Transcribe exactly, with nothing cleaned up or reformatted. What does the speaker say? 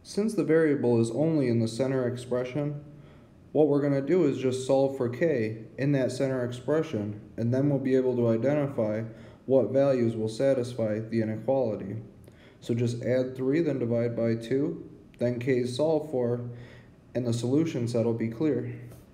Since the variable is only in the center expression, what we're going to do is just solve for k in that center expression, and then we'll be able to identify what values will satisfy the inequality. So just add three, then divide by two, then k is solved for, and the solution set will be clear.